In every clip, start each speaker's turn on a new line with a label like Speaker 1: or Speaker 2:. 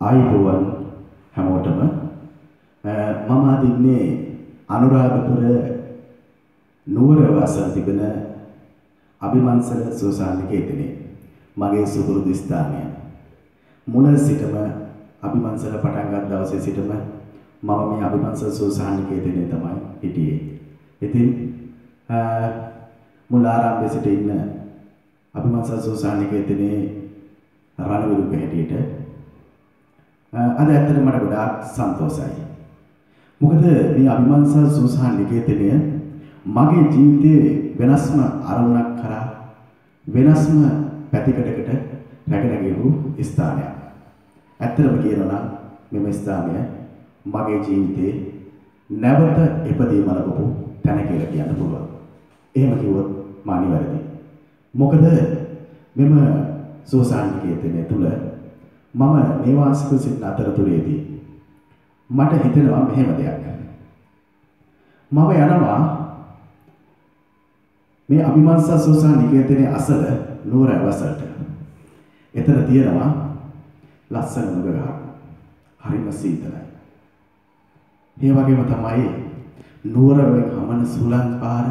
Speaker 1: ආයුබෝවන් හැමෝටම මම අද ඉන්නේ අනුරාධපුර නුවර වාසල් තිබෙන අභිමන්සල සෝසානිකේතනේ මගේ සුපුරුදු ස්ථානය. මුල සිටම අභිමන්සල පටන් ගත් දවසේ සිටම මම මේ අභිමන්සල සෝසානිකේතනේ තමයි හිටියේ. ඉතින් මුල ආරම්භයේ සිට ඉන්න අභිමන්සල සෝසානිකේතනේ රණවිරුක හැටියට අද ඇත්තට මට ගොඩාක් සන්තෝෂයි. මොකද මේ අභිමන්සල් සෝසානිකේතනය මගේ ජීවිතයේ වෙනස්ම අරමුණක් කරා වෙනස්ම පැතිකඩකට රැගෙන ගියපු ස්ථානයක්. ඇත්තටම කියනවා නම් මෙම ස්ථානය මගේ ජීවිතේ නැවත ඉපදීම ලැබපු තැන කියලා කියන්න පුළුවන්. එහෙම කිව්වොත් මා නිවැරදි. මොකද මෙම සෝසානිකේතනය තුල මම නිවාසික සිටින අතරතුරේදී මට හිතෙනවා මෙහෙම දෙයක්. මම යනවා මේ අභිමන්සල් සෝසානිකේතනයේ අසල නුවර වසලට. එතන තියෙනවා ලස්සන මුග ගහක්. හරිම සීතලයි. ඒ වගේම තමයි නුවරෙන් හමන සුළං පාර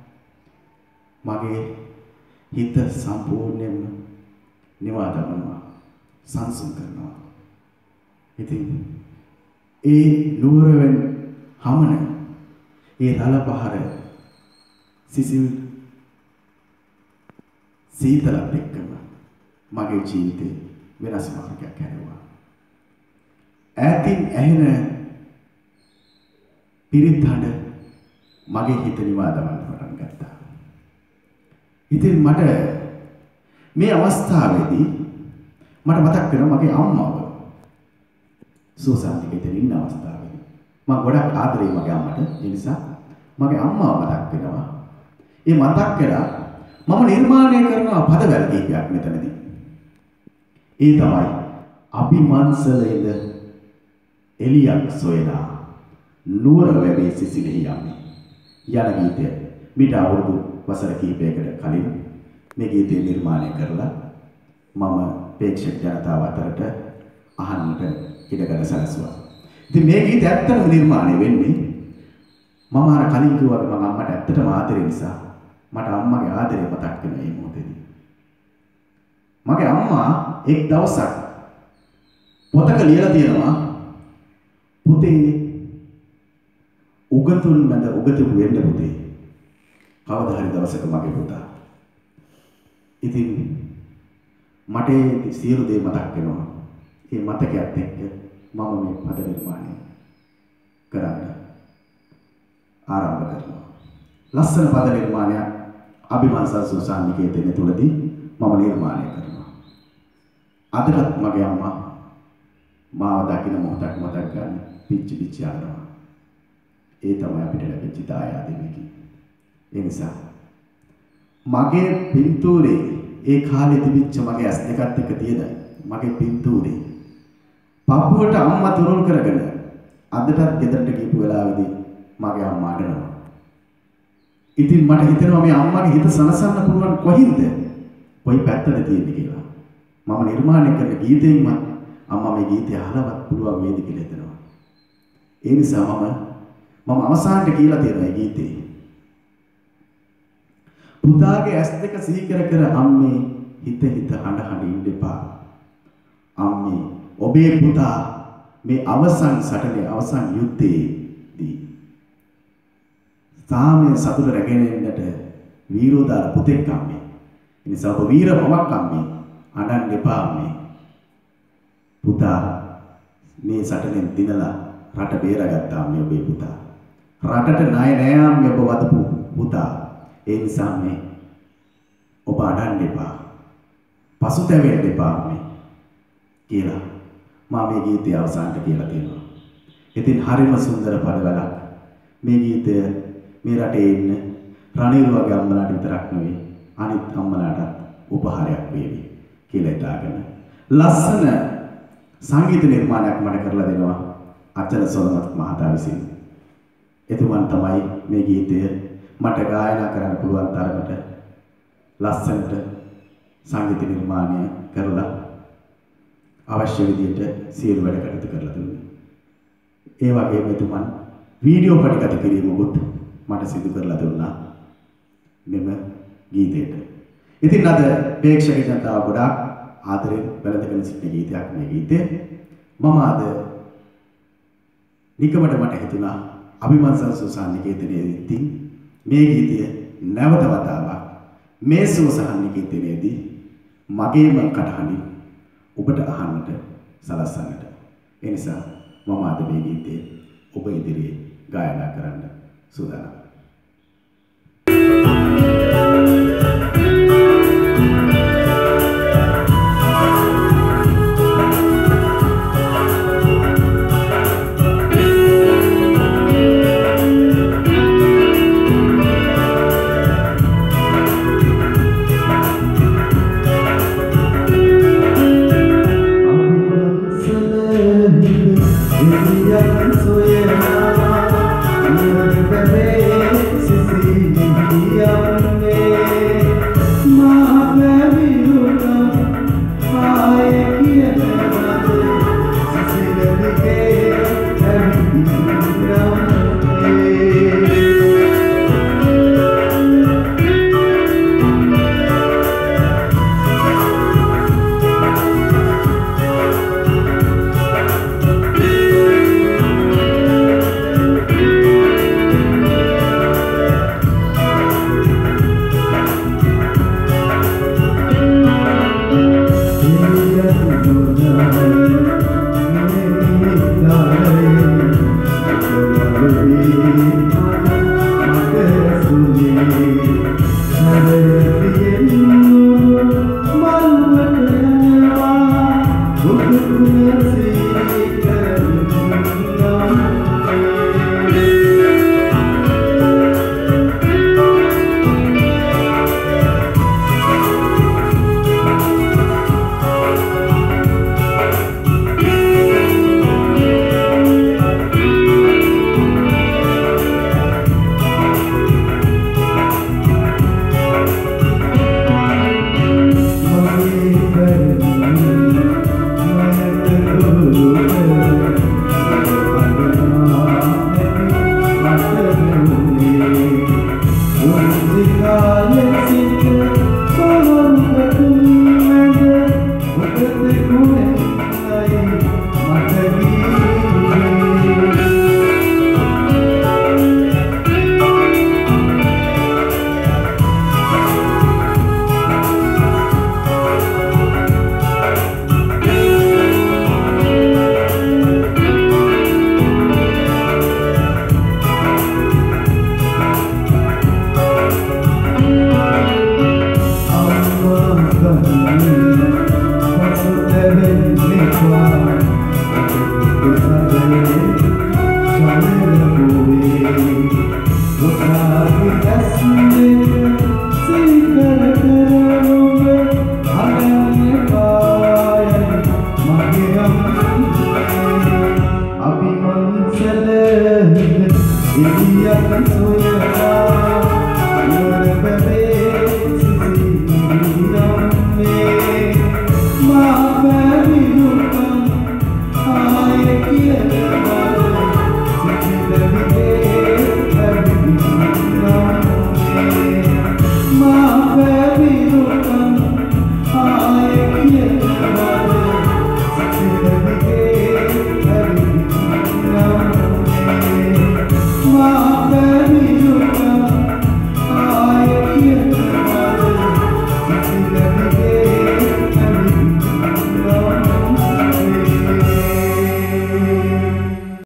Speaker 1: මගේ හිත සම්පූර්ණයෙන්ම නිවා දමනවා. සංසුන් කරනවා. ඉතින් ඒ නුවරෙන් හමන ඒ රළ පහර සිසිල් සීතලත් එක්කම මගේ ජීවිතේ වෙනස් මාර්ගයක් හැරුවා. ඈතින් ඇහෙන පිරිත් හඬ මගේ හිත නිවා දමන්න පටන් ගත්තා. ඉතින් මට මේ අවස්ථාවේදී මට මතක් වෙනවා මගේ අම්මාව සෝසානිකේතනේ ඉන්න අවස්ථාවේදී. මම ගොඩක් ආදරෙයි මගේ අම්මට. ඒ නිසා මගේ අම්මාව මතක් වෙනවා. ඒ මතක් කරලා මම නිර්මාණය කරන පදවැල් කීපයක් මෙතනදී. ඒ තමයි අභිමන්සලේද එලියක් සොයලා නුවර වැවේ සිසිලෙහි යන්නේ. යන ගීතය මිට අවුරුදු වසර කිහිපයකට කලින් මේ ගීතය නිර්මාණය කරලා මම ප්‍රේක්ෂක ජනතාව අතරට අහන්නට ඉඩකඩ සැලසුවා. ඉතින් මේ ගීතය ඇත්තටම නිර්මාණය වෙන්නේ මම අර කලින් කිව්වා මම අම්මට ඇත්තටම ආදරේ නිසා මට අම්මගේ ආදරේ මතක් වෙන මේ මොහොතේදී. මගේ අම්මා එක් දවසක් පොතක ලියලා තියෙනවා පුතේ උගතුන් මැද උගතුන් වෙන්න පුතේ. කවදා හරි දවසක මගේ පුතා. ඉතින් මට සියලු දේ මතක් වෙනවා. මේ මතකයත් එක්ක මම මේ පද නිර්මාණය කරන්න ආරම්භ කරනවා. ලස්සන පද නිර්මාණයක් අභිමන්සල් සෝසානිකේතනය තුලදී මම නිර්මාණය කරනවා. අදටත් මගේ අම්මා මාව දකින මොහොතක් මතක් ගන්න පිච්චි පිච්චි යනවා. ඒ තමයි අපිට ලැබිච්ච දායාදෙකි. ඒ නිසා මගේ පින්තූරේ ඒ කාලේ තිබිච්ච මගේ ඇස් දෙකත් එක්ක තියෙන මගේ පින්තූරේ පපුවට අම්මා තුරුල් කරගෙන අදටත් ගෙදරට ගිහපු වෙලාවේදී මගේ අම්මා අඬනවා. ඉතින් මට හිතෙනවා මේ අම්මාගේ හිත සනසන්න පුළුවන් කොහින්ද? කොයි පැත්තද තියෙන්නේ කියලා. මම නිර්මාණය කරන ගීතයෙන්ම අම්මා මේ ගීතය අහලවත් පුළුවන් වේද කියලා හිතනවා. ඒ නිසා මම අවසානට කියලා තියෙනවා මේ ගීතේ. පුතාගේ ඇස් දෙක සිහි කර කර අම්මේ හිත හඬ ඉන්න එපා. අම්මේ ඔබේ පුතා මේ අවසන් සටනේ අවසන් යුද්ධයේදී සාමයේ සතුට රැගෙන එන්නට වීරෝදාර පුතෙක් අම්මේ. ඒ නිසා ඔබ වීර මවක් අම්මේ. අඬන්න එපා අම්මේ. පුතා මේ සටනෙන් දිනලා රට බේරගත්තා අම්මේ ඔබේ පුතා. රටට ණය නෑ අම්මේ ඔබ වදපු පුතා. ඒ නිසා මේ ඔබ අඬන්න එපා. පසුතැවෙන්න එපා මේ කියලා මම මේ ගීතය අවසානට කියලා තියෙනවා. ඉතින් හරිම සුන්දර පදවලක්. මේ ගීතය මේ රටේ ඉන්න රණීල් වගේ අම්මලාට විතරක් නෙවෙයි අනිත් අම්මලාට උපහාරයක් වේවි කියලා හිතාගෙන ලස්සන සංගීත නිර්මාණයක් මට කරලා දෙනවා අචල සොලමත් මහතා විසින්. එතුමන් තමයි මේ ගීතය මට ගායනා කරන්න පුළුවන් තරමට ලස්සනට සංගීත නිර්මාණය කරලා අවශ්‍ය විදිහට සියලු වැඩ කටයුතු කරලා දුන්නේ. ඒ වගේම එතුමන් වීඩියෝ පටිගත කිරීමකුත් මට සිදු කරලා දුන්නා මෙම ගීතයට. ඉතින් අද ප්‍රේක්ෂක ජනතාව ගොඩාක් ආදරෙන් වැළඳගෙන සිටින ගීතයක් මේ ගීතය. මම අද නිකමට මට හිතුණා අභිමන්සන් සුසාන්නිකේතනයේදී මේ ගීතය නැවත වතාවක් මේ සුසාන්නිකේතනයේදී මගේම කටහඬින් ඔබට අහන්නට සලස්වන්නට. ඒ නිසා මම අද මේ ගීතය ඔබ ඉදිරියේ ගායනා කරන්න සූදානම්.
Speaker 2: What's the